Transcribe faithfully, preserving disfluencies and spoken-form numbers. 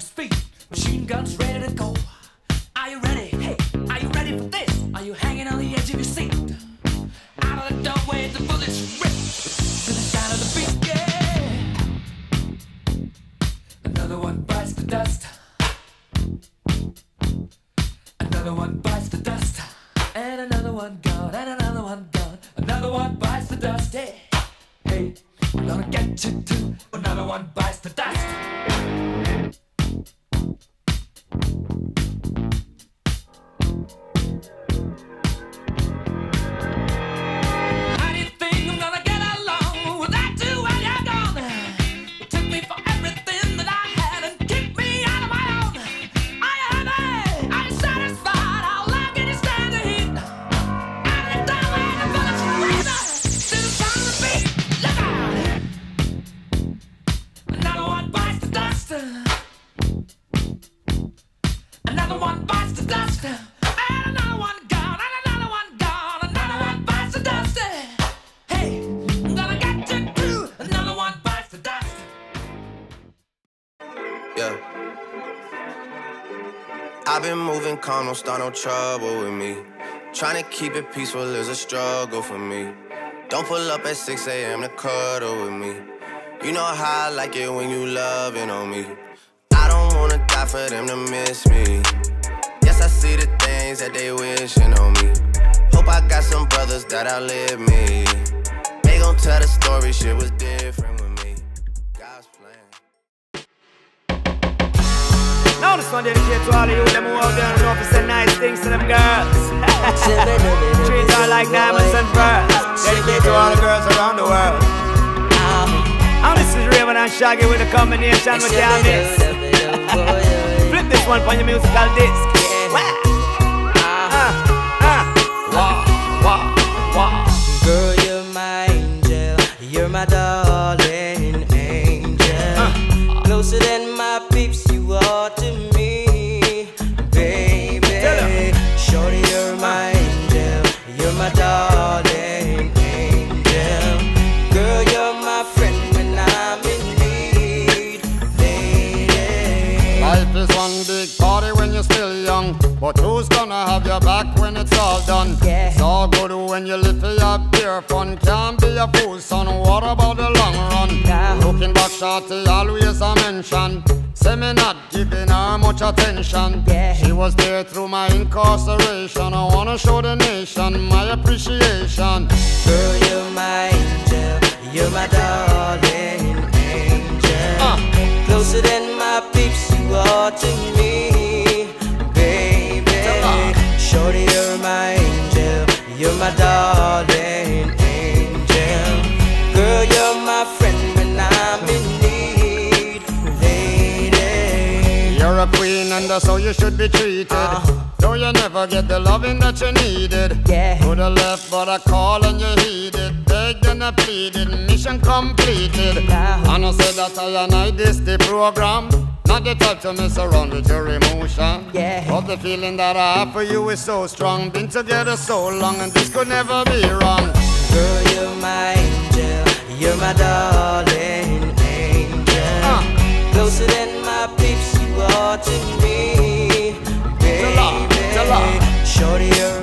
his feet, machine guns ready to go. Are you ready? Hey, are you ready for this? Are you hanging on the edge of your seat? Out of the doorway, the bullets rip to the sound of the beat, yeah. Another one bites the dust. Another one bites the dust. And another one gone, and another one gone. Another one bites the dust, hey. Hey, we're gonna get you too. Another one bites the dust. Another one bites the dust, and another one gone, and another one gone, another one bites the dust. Hey, I'm gonna get you too. Another one bites the dust. Yeah. I've been moving calm, don't start no trouble with me. Trying to keep it peaceful is a struggle for me. Don't pull up at six A M to cuddle with me. You know how I like it when you loving on me. I don't wanna die for them to miss me. Yes, I see the things that they wishing on me. Hope I got some brothers that outlive me. They gon' tell the story, shit was different with me. God's plan. Now this one dedicated to all of you them who out there and know to say nice things to them girls. Treat her like diamonds and pearls. Dedicated to all the girls around the world. Now this is Raven and Shaggy with a combination with their mix. Flip this one for your musical disc. Wow. Uh, uh. Wow, wow, wow. Girl, you're my angel. You're my darling angel. Uh. Closer than my peeps, you are to me, baby. Shorty, you're my angel. You're my darling angel. Girl, you're my friend. Life is one big party when you're still young, but who's gonna have your back when it's all done? Yeah. It's all good when you live for your pure fun. Can't be a fool, son, what about the long run? Yeah. Looking back, shorty, always a mention. Say me not giving her much attention. Yeah. She was there through my incarceration. I wanna show the nation my appreciation. Girl, you're my angel. You're my darling angel. Uh. Closer than my peeps, you are to me, baby. Shorty, you're my angel. You're my darling angel. Girl, you're my friend when I'm in need, lady. You're a queen and that's how you should be treated. uh. Though you never get the loving that you needed. Yeah. Could have left but I called and you heeded. Begged and I pleaded, mission completed. Yeah. And I said that I and I this the program. Not the type to mess around with your emotion. Yeah. But the feeling that I have for you is so strong. Been together so long and this could never be wrong. Girl, you're my angel. You're my darling angel. uh. Closer than my peeps, you are to me, baby. Tell her, tell her. Shorty, you're